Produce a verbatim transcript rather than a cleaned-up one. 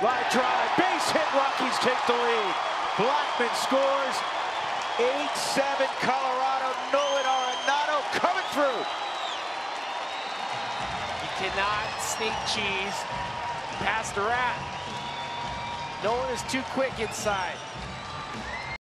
Line drive, base hit, Rockies take the lead. Blackmon scores. eight seven Colorado, Nolan Arenado coming through. You cannot sneak cheese past the rat. Nolan is too quick inside.